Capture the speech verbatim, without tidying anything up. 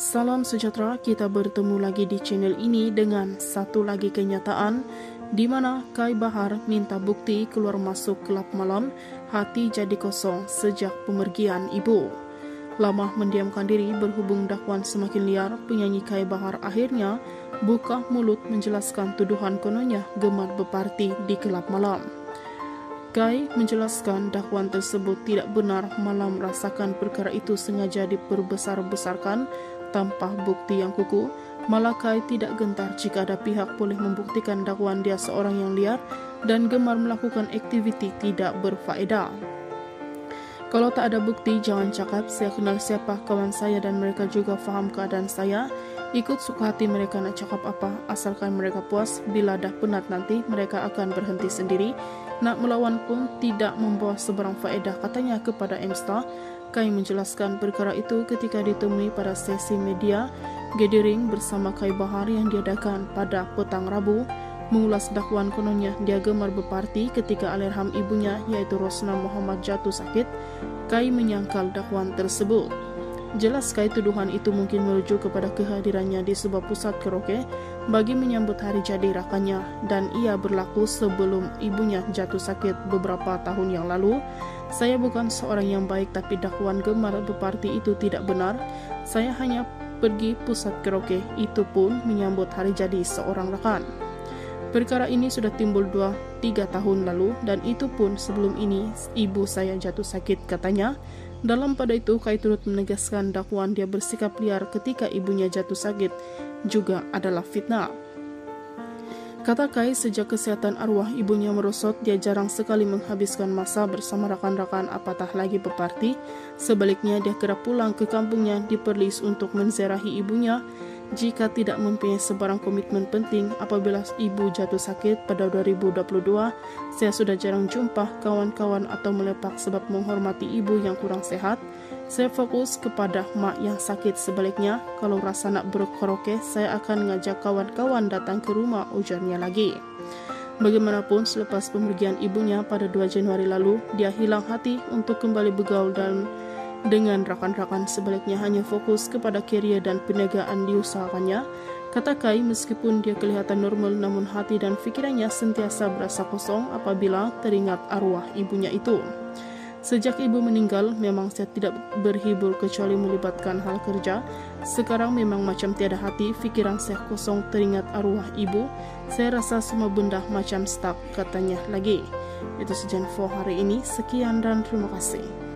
Salam sejahtera, kita bertemu lagi di channel ini dengan satu lagi kenyataan di mana Kai Bahar minta bukti keluar masuk gelap malam, hati jadi kosong sejak pemergian ibu. Lama mendiamkan diri berhubung dakwaan semakin liar, penyanyi Kai Bahar akhirnya buka mulut menjelaskan tuduhan kononnya gemar berparti di gelap malam. Kai menjelaskan dakwaan tersebut tidak benar, malah merasakan perkara itu sengaja diperbesar-besarkan tanpa bukti yang kukuh. Malah Kai tidak gentar jika ada pihak boleh membuktikan dakwaan dia seorang yang liar dan gemar melakukan aktiviti tidak berfaedah. Kalau tak ada bukti, jangan cakap. Saya kenal siapa kawan saya dan mereka juga faham keadaan saya. Ikut suka hati mereka nak cakap apa, asalkan mereka puas. Bila dah penat nanti, mereka akan berhenti sendiri. Nak melawan pun tidak membawa sebarang faedah, katanya kepada M-Star. Kai menjelaskan perkara itu ketika ditemui pada sesi media gathering bersama Kai Bahar yang diadakan pada petang Rabu. Mengulas dakwaan kononnya dia gemar berparti ketika Allahyarham ibunya yaitu Rosna Muhammad jatuh sakit. Kai menyangkal dakwaan tersebut. Jelas Kai tuduhan itu mungkin merujuk kepada kehadirannya di sebuah pusat karaoke bagi menyambut hari jadi rakannya, dan ia berlaku sebelum ibunya jatuh sakit beberapa tahun yang lalu. Saya bukan seorang yang baik, tapi dakwaan gemar berparti itu tidak benar. Saya hanya pergi pusat karaoke, itu pun menyambut hari jadi seorang rakan. Perkara ini sudah timbul dua tiga tahun lalu, dan itu pun sebelum ini ibu saya jatuh sakit, katanya. Dalam pada itu, Kai turut menegaskan dakwaan dia bersikap liar ketika ibunya jatuh sakit juga adalah fitnah. Kata Kai, sejak kesehatan arwah ibunya merosot, dia jarang sekali menghabiskan masa bersama rakan-rakan, apatah lagi berparti. Sebaliknya, dia kerap pulang ke kampungnya di Perlis untuk menziarahi ibunya. Jika tidak mempunyai sebarang komitmen penting, apabila ibu jatuh sakit pada dua ribu dua puluh dua, saya sudah jarang jumpa kawan-kawan atau melepak sebab menghormati ibu yang kurang sehat. Saya fokus kepada mak yang sakit. Sebaliknya, kalau rasa nak berkaraoke, saya akan ngajak kawan-kawan datang ke rumah, ujarnya lagi. Bagaimanapun, selepas pemergian ibunya pada dua Januari lalu, dia hilang hati untuk kembali bergaul dan dengan rakan-rakan. Sebaliknya hanya fokus kepada karier dan perniagaan diusahakannya. Kata Kai, meskipun dia kelihatan normal, namun hati dan fikirannya sentiasa berasa kosong apabila teringat arwah ibunya itu. Sejak ibu meninggal, memang saya tidak berhibur kecuali melibatkan hal kerja. Sekarang memang macam tiada hati, fikiran saya kosong teringat arwah ibu. Saya rasa semua benda macam stuck, katanya lagi. Itu saja info hari ini. Sekian dan terima kasih.